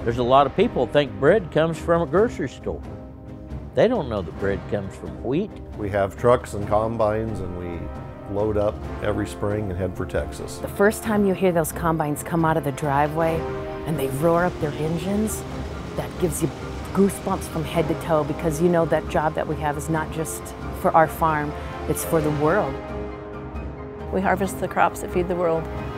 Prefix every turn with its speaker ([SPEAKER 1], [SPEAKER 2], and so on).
[SPEAKER 1] There's a lot of people think bread comes from a grocery store. They don't know that bread comes from wheat.
[SPEAKER 2] We have trucks and combines, and we load up every spring and head for Texas.
[SPEAKER 3] The first time you hear those combines come out of the driveway and they roar up their engines, that gives you goosebumps from head to toe, because you know that job that we have is not just for our farm, it's for the world.
[SPEAKER 4] We harvest the crops that feed the world.